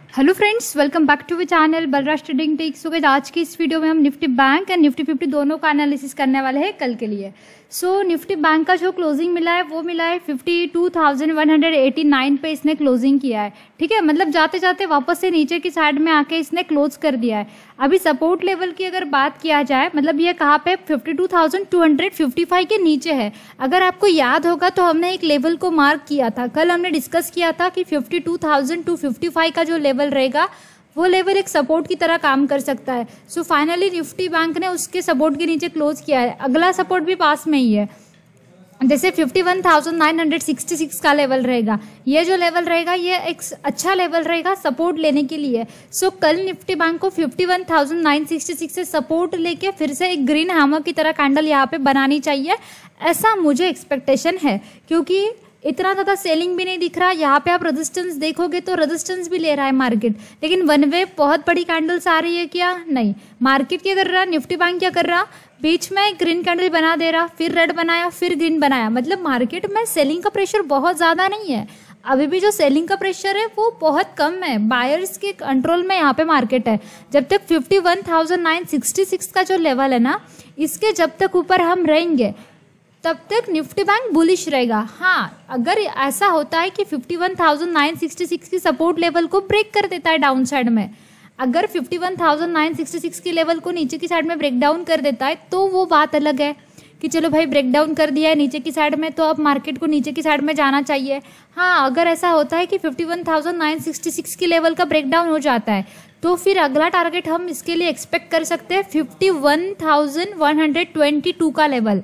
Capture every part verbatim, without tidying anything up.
Hello friends, welcome back to the channel Balraj trading tips. So guys, आज की इस video में हम Nifty bank and Nifty fifty दोनों का एनालिसिस करने वाले हैं कल के लिए। सो so, निफ्टी बैंक का जो क्लोजिंग मिला है वो मिला है fifty two thousand one hundred eighty nine पे इसने क्लोजिंग किया है। ठीक है, मतलब जाते जाते वापस से नीचे की साइड में आके इसने क्लोज कर दिया है। अभी सपोर्ट लेवल की अगर बात किया जाए, मतलब ये कहाँ पे fifty two thousand two hundred fifty five के नीचे है। अगर आपको याद होगा तो हमने एक लेवल को मार्क किया था, कल हमने डिस्कस किया था कि fifty two thousand two fifty five का जो लेवल रहेगा वो लेवल एक सपोर्ट की तरह काम कर सकता है। सो फाइनली निफ्टी बैंक ने उसके सपोर्ट के नीचे क्लोज किया है। अगला सपोर्ट भी पास में ही है, जैसे fifty one thousand nine hundred sixty six का लेवल रहेगा। ये जो लेवल रहेगा ये एक अच्छा लेवल रहेगा सपोर्ट लेने के लिए। सो so, कल निफ्टी बैंक को fifty one thousand nine sixty six से सपोर्ट लेके फिर से एक ग्रीन हैमर की तरह कैंडल यहाँ पे बनानी चाहिए, ऐसा मुझे एक्सपेक्टेशन है, क्योंकि इतना ज़्यादा सेलिंग भी नहीं दिख रहा। यहाँ पे आप रेजिस्टेंस देखोगे तो रेजिस्टेंस भी ले रहा है मार्केट, लेकिन वन वे बहुत बड़ी कैंडल्स आ रही है क्या? नहीं। मार्केट क्या कर रहा है, निफ्टी बैंक क्या कर रहा, बीच में ग्रीन कैंडल बना दे रहा, फिर रेड बनाया, फिर ग्रीन बनाया। मतलब मार्केट में सेलिंग का प्रेशर बहुत ज़्यादा नहीं है। अभी भी जो सेलिंग का प्रेशर है वो बहुत कम है, बायर्स के कंट्रोल में यहाँ पे मार्केट है। जब तक fifty one thousand nine sixty six का जो लेवल है ना, इसके जब तक ऊपर हम रहेंगे तब तक निफ्टी बैंक बुलिश रहेगा। हाँ, अगर ऐसा होता है कि fifty one thousand nine sixty six की सपोर्ट लेवल को ब्रेक कर देता है डाउन साइड में, अगर fifty one thousand nine sixty six की लेवल को नीचे की साइड में ब्रेक डाउन कर देता है तो वो बात अलग है कि चलो भाई ब्रेक डाउन कर दिया है नीचे की साइड में, तो अब मार्केट को नीचे की साइड में जाना चाहिए। हाँ, अगर ऐसा होता है कि fifty one thousand nine sixty six की लेवल का ब्रेक डाउन हो जाता है तो फिर अगला टारगेट हम इसके लिए एक्सपेक्ट कर सकते हैं fifty one thousand one hundred twenty two का लेवल।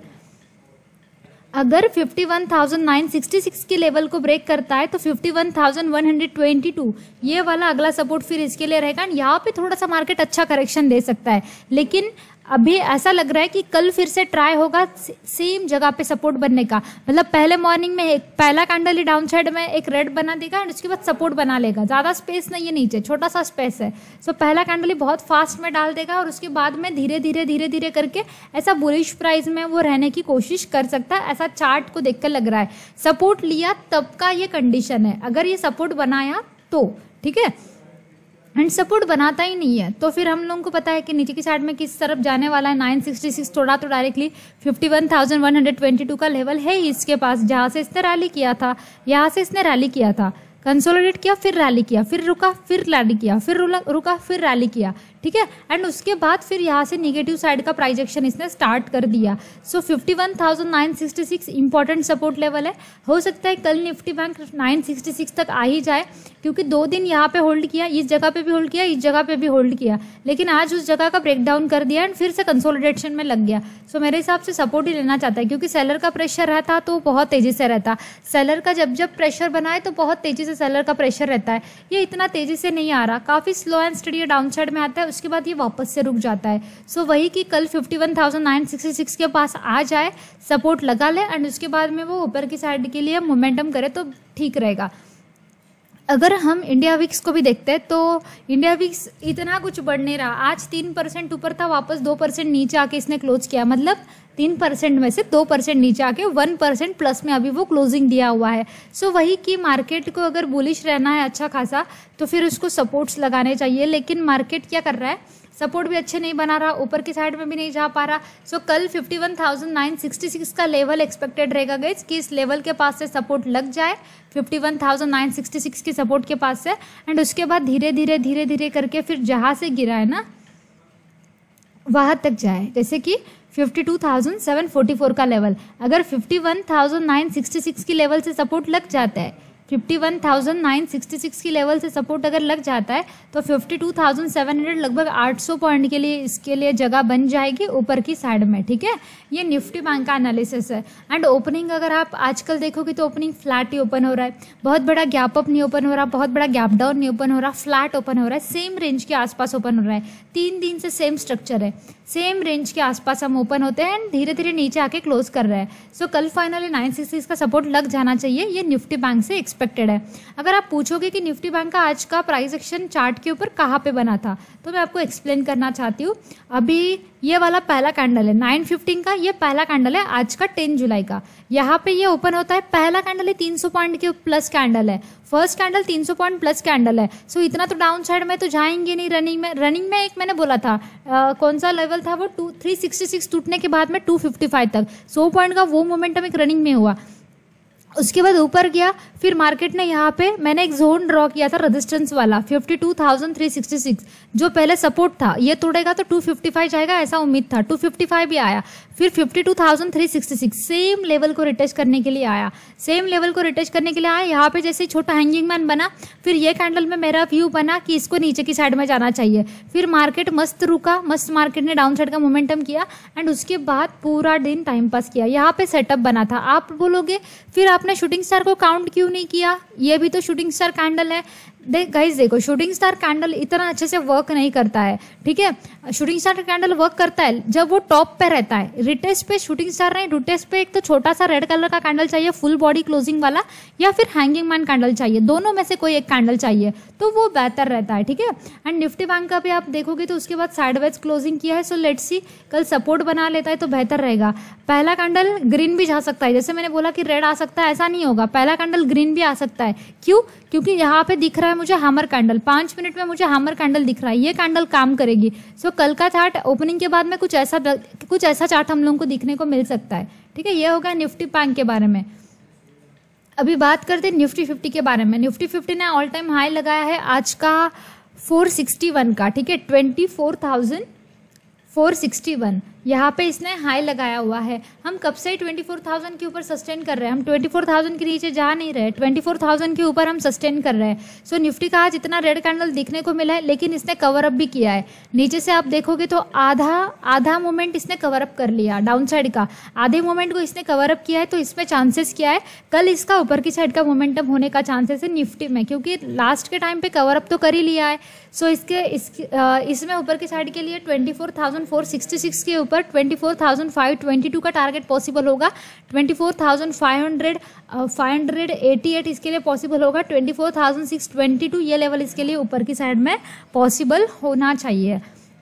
अगर fifty one thousand nine sixty six के लेवल को ब्रेक करता है तो fifty one thousand one hundred twenty two ये वाला अगला सपोर्ट फिर इसके लिए रहेगा। यहाँ पे थोड़ा सा मार्केट अच्छा करेक्शन दे सकता है, लेकिन अभी ऐसा लग रहा है कि कल फिर से ट्राई होगा सेम जगह पे सपोर्ट बनने का। मतलब पहले मॉर्निंग में एक पहला कैंडल ही डाउन साइड में एक रेड बना देगा एंड उसके बाद सपोर्ट बना लेगा। ज़्यादा स्पेस नहीं है, नीचे छोटा सा स्पेस है। सो पहला कैंडल ही बहुत फास्ट में डाल देगा और उसके बाद में धीरे धीरे धीरे धीरे करके ऐसा बुलिश प्राइस में वो रहने की कोशिश कर सकता है। ऐसा चार्ट को देख कर लग रहा है। सपोर्ट लिया तब का ये कंडीशन है, अगर ये सपोर्ट बनाया तो ठीक है, एंड सपोर्ट बनाता ही नहीं है तो फिर हम लोगों को पता है कि नीचे की साइड में किस तरफ जाने वाला है। नाइन सिक्सटी सिक्स थोड़ा तो directly fifty one thousand one hundred twenty two का लेवल है इसके पास, जहाँ से इसने रैली किया था। यहाँ से इसने रैली किया था, कंसोलिडेट किया, फिर रैली किया, फिर रुका, फिर रैली किया, फिर रुका, फिर रैली किया। ठीक है, एंड उसके बाद फिर यहाँ से निगेटिव साइड का प्राइस एक्शन इसने स्टार्ट कर दिया। So fifty one thousand nine sixty six important support level है। हो सकता है कल Nifty bank nine sixty six तक आ ही जाए, क्योंकि दो दिन यहाँ पे होल्ड किया, इस जगह पे भी होल्ड किया, इस जगह पे भी होल्ड किया, लेकिन आज उस जगह का ब्रेकडाउन कर दिया एंड फिर से कंसोलिडेशन में लग गया। सो मेरे हिसाब से सपोर्ट ही लेना चाहता है, क्योंकि सेलर का प्रेशर रहता तो बहुत तेजी से रहता। सेलर का जब जब प्रेशर बनाए तो बहुत तेजी से सेलर का प्रेशर रहता है। ये इतना तेजी से नहीं आ रहा, काफी slow and steady down side में आता है, उसके बाद ये वापस से रुक जाता है। सो so, वही कि कल fifty one thousand nine sixty six के पास आ जाए, सपोर्ट लगा ले एंड उसके बाद में वो ऊपर की साइड के लिए मोमेंटम करे तो ठीक रहेगा। अगर हम इंडिया विक्स को भी देखते हैं तो इंडिया विक्स इतना कुछ बढ़ नहीं रहा। आज तीन परसेंट ऊपर था, वापस दो परसेंट नीचे आके इसने क्लोज किया। मतलब तीन परसेंट में से दो परसेंट नीचे आके वन परसेंट प्लस में अभी वो क्लोजिंग दिया हुआ है। सो so, वही कि मार्केट को अगर बुलिश रहना है अच्छा खासा तो फिर उसको सपोर्ट्स लगाने चाहिए, लेकिन मार्केट क्या कर रहा है, सपोर्ट भी अच्छे नहीं बना रहा, ऊपर की साइड में भी नहीं जा पा रहा। सो so, कल fifty one thousand nine sixty six का लेवल एक्सपेक्टेड रहेगा गाइस कि इस लेवल के पास से सपोर्ट लग जाए fifty one thousand nine sixty six की सपोर्ट के पास से, एंड उसके बाद धीरे धीरे धीरे धीरे करके फिर जहाँ से गिरा है ना वहाँ तक जाए। जैसे कि fifty two thousand seven forty four का लेवल, अगर fifty one thousand nine sixty six की लेवल से सपोर्ट लग जाता है, fifty one thousand nine sixty six की लेवल से सपोर्ट अगर लग जाता है तो fifty two thousand seven hundred लगभग आठ सौ पॉइंट के लिए इसके लिए जगह बन जाएगी ऊपर की साइड में। ठीक है, ये निफ्टी बैंक का एनालिसिस है। एंड ओपनिंग अगर आप आजकल देखोगे तो ओपनिंग फ्लैट ही ओपन हो रहा है, बहुत बड़ा गैप अप नहीं ओपन हो रहा, बहुत बड़ा गैप डाउन नहीं ओपन हो रहा, फ्लैट ओपन हो रहा है, सेम रेंज के आसपास ओपन हो रहा है। तीन दिन से सेम स्ट्रक्चर है, सेम रेंज के आसपास हम ओपन होते हैं एंड धीरे धीरे नीचे आके क्लोज कर रहे हैं। सो so, कल फाइनली नाइन सिक्सटी का सपोर्ट लग जाना चाहिए, ये निफ्टी बैंक से एक्सपेक्ट एक्सपेक्टेड है। अगर आप पूछोगे कि निफ्टी बैंक का आज का प्राइस एक्शन चार्ट के ऊपर कहाँ पे बना था, तो मैं आपको एक्सप्लेन करना चाहती हूँ। अभी ये वाला पहला कैंडल है नाइन फिफ्टीन का, ये पहला कैंडल है आज का टेन जुलाई का। यहाँ पे ये ओपन होता है, पहला कैंडल है तीन सौ पॉइंट के प्लस कैंडल है, फर्स्ट कैंडल तीन सौ पॉइंट प्लस कैंडल है। सो so, इतना तो डाउन साइड में तो जाएंगे नहीं रनिंग में। रनिंग में एक मैंने बोला था आ, कौन सा लेवल था वो, टू थ्री सिक्सटी सिक्स टूटने के बाद में टू फिफ्टी फाइव तक सौ पॉइंट का वो मोमेंटम एक रनिंग में हुआ। उसके बाद ऊपर गया, फिर मार्केट ने यहाँ पे मैंने एक जोन ड्रॉ किया था रेजिस्टेंस वाला बावन हज़ार तीन सौ छियासठ, जो पहले सपोर्ट था। ये तोड़ेगा तो दो सौ पचपन जाएगा ऐसा उम्मीद था, दो सौ पचपन भी आया। फिर बावन हज़ार तीन सौ छियासठ सेम लेवल को रिटेस्ट करने के लिए आया, सेम लेवल को रिटेस्ट करने के लिए आया। यहाँ पे जैसे छोटा हैंगिंग मैन बना, फिर ये कैंडल में मेरा व्यू बना कि इसको नीचे की साइड में जाना चाहिए। फिर मार्केट मस्त रुका, मस्त मार्केट ने डाउन साइड का मोमेंटम किया एंड उसके बाद पूरा दिन टाइम पास किया। यहाँ पे सेटअप बना था। आप बोलोगे फिर आपने शूटिंग स्टार को काउंट क्यों नहीं किया, ये भी तो शूटिंग स्टार कैंडल है। देख गाइस, देखो शूटिंग स्टार कैंडल इतना अच्छे से वर्क नहीं करता है, ठीक है। शूटिंग स्टार कैंडल वर्क करता है जब वो टॉप पे रहता है। रिटेस्ट पे शूटिंग स्टार नहीं, रिटेस्ट पे एक तो छोटा सा रेड कलर का कैंडल चाहिए फुल बॉडी क्लोजिंग वाला, या फिर हैंगिंग मैन कैंडल चाहिए, दोनों में से कोई एक कैंडल चाहिए तो वो बेहतर रहता है, ठीक है। एंड निफ्टी बैंक का भी आप देखोगे तो उसके बाद साइडवेज क्लोजिंग किया है। सो लेट्स सी कल सपोर्ट बना लेता है तो बेहतर रहेगा। पहला कैंडल ग्रीन भी जा सकता है, जैसे मैंने बोला कि रेड आ सकता है, ऐसा नहीं होगा। पहला कैंडल ग्रीन भी आ सकता है। क्यों? क्योंकि यहाँ पे दिख रहा है मुझे हैमर कैंडल, पाँच मिनट में मुझे हैमर कैंडल दिख रहा है, ये कैंडल काम करेगी। सो so, कल का चार्ट ओपनिंग के बाद में कुछ ऐसा कुछ ऐसा चार्ट हम लोगों को दिखने को मिल सकता है, ठीक है। ये होगा निफ्टी बैंक के बारे में। अभी बात करते हैं निफ्टी फिफ्टी के बारे में। निफ्टी फिफ्टी ने ऑल टाइम हाई लगाया है आज का फोर सिक्सटी वन का, ठीक है, twenty four thousand four sixty one यहाँ पे इसने हाई लगाया हुआ है। हम कब से चौबीस हज़ार के ऊपर सस्टेन कर रहे हैं, हम चौबीस हज़ार के नीचे जा नहीं रहे, चौबीस हज़ार के ऊपर हम सस्टेन कर रहे हैं। सो निफ्टी का आज इतना रेड कैंडल दिखने को मिला है, लेकिन इसने कवर अप भी किया है। नीचे से आप देखोगे तो आधा आधा मोमेंट इसने कवर अप कर लिया, डाउन साइड का आधे मोमेंट को इसने कवर अप किया है। तो इसमें चांसेस क्या है, कल इसका ऊपर की साइड का मोमेंटम होने का चांसेस है निफ्टी में, क्योंकि लास्ट के टाइम पे कवर अप तो कर ही लिया है। सो इसके इस, इसमें ऊपर की साइड के लिए चौबीस हज़ार चार सौ छियासठ के ऊपर चौबीस हज़ार पाँच सौ बाईस का टारगेट पॉसिबल होगा, चौबीस हज़ार पाँच सौ अट्ठासी इसके लिए पॉसिबल होगा, चौबीस हज़ार छह सौ बाईस ये लेवल इसके लिए ऊपर की साइड में पॉसिबल होना चाहिए,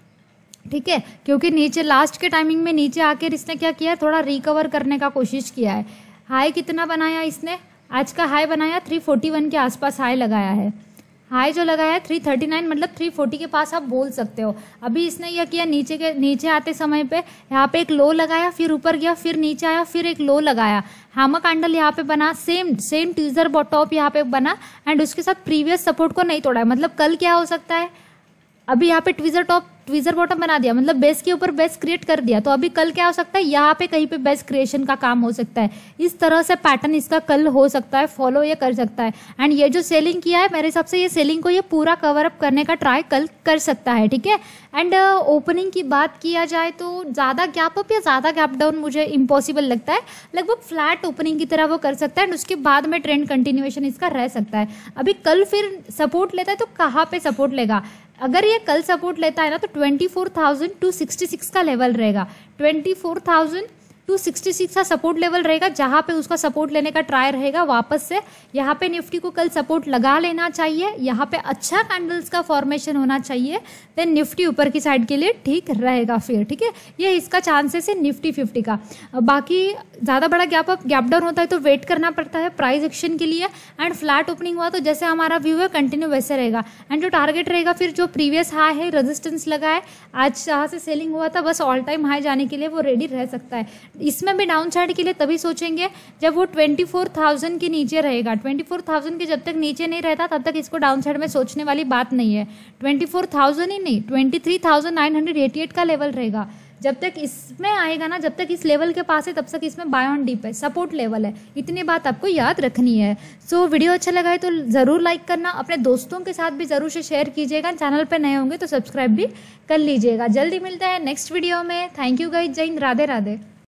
ठीक है। क्योंकि नीचे लास्ट के टाइमिंग में नीचे आकर इसने क्या किया, थोड़ा रिकवर करने का कोशिश किया है। हाई कितना बनाया इसने, आज का हाई बनाया तीन सौ इकतालीस के आसपास हाई लगाया है। हाई जो लगाया है तीन सौ उनतालीस मतलब तीन सौ चालीस के पास आप बोल सकते हो। अभी इसने यह किया, नीचे के नीचे आते समय पे यहाँ पे एक लो लगाया, फिर ऊपर गया, फिर नीचे आया, फिर एक लो लगाया। हैमर कैंडल यहाँ पे बना, सेम सेम ट्विजर टॉप यहाँ पे बना एंड उसके साथ प्रीवियस सपोर्ट को नहीं तोड़ा है। मतलब कल क्या हो सकता है, अभी यहाँ पे ट्विजर टॉप ट्विजर बॉटम बना दिया, मतलब बेस के ऊपर बेस क्रिएट कर दिया। तो अभी कल क्या हो सकता है, यहाँ पे कहीं पे बेस क्रिएशन का काम हो सकता है। इस तरह से पैटर्न इसका कल हो सकता है, फॉलो ये कर सकता है। एंड ये जो सेलिंग किया है, मेरे हिसाब से ये सेलिंग को ये पूरा कवर अप करने का ट्राई कल कर सकता है, ठीक है। एंड ओपनिंग uh, की बात किया जाए तो ज़्यादा गैप अप या ज़्यादा गैप डाउन मुझे इम्पॉसिबल लगता है। लगभग फ्लैट ओपनिंग की तरह वो कर सकता है एंड उसके बाद में ट्रेंड कंटिन्यूएशन इसका रह सकता है। अभी कल फिर सपोर्ट लेता है तो कहाँ पे सपोर्ट लेगा, अगर ये कल सपोर्ट लेता है ना तो चौबीस हज़ार दो सौ छियासठ का लेवल रहेगा, चौबीस हज़ार दो सौ छियासठ का सपोर्ट लेवल रहेगा, जहां पे उसका सपोर्ट लेने का ट्राई रहेगा वापस से। यहाँ पे निफ्टी को कल सपोर्ट लगा लेना चाहिए, यहाँ पे अच्छा कैंडल्स का फॉर्मेशन होना चाहिए, देन निफ्टी ऊपर की साइड के लिए ठीक रहेगा फिर, ठीक है। ये इसका चांसेस है निफ्टी फिफ्टी का। बाकी ज़्यादा बड़ा गैप अप गैप डाउन होता है तो वेट करना पड़ता है प्राइस एक्शन के लिए। एंड फ्लैट ओपनिंग हुआ तो जैसे हमारा व्यू है कंटिन्यू वैसे रहेगा। एंड जो टारगेट रहेगा फिर जो प्रीवियस हाई है, रेजिस्टेंस लगा है, आज जहाँ से सेलिंग हुआ था बस ऑल टाइम हाई जाने के लिए वो रेडी रह सकता है। इसमें भी डाउन साइड के लिए तभी सोचेंगे जब वो चौबीस हज़ार के नीचे रहेगा। चौबीस हज़ार के जब तक नीचे नहीं रहता तब तक इसको डाउन साइड में सोचने वाली बात नहीं है। चौबीस हज़ार ही नहीं, तेईस हज़ार नौ सौ अट्ठासी का लेवल रहेगा। जब तक इसमें आएगा ना, जब तक इस लेवल के पास है तब तक इसमें बाय ऑन डिप है, सपोर्ट लेवल है। इतनी बात आपको याद रखनी है। सो so, वीडियो अच्छा लगा है तो ज़रूर लाइक करना, अपने दोस्तों के साथ भी ज़रूर से शेयर कीजिएगा। चैनल पे नए होंगे तो सब्सक्राइब भी कर लीजिएगा। जल्दी मिलता है नेक्स्ट वीडियो में। थैंक यू गाइस, जय हिंद, राधे राधे।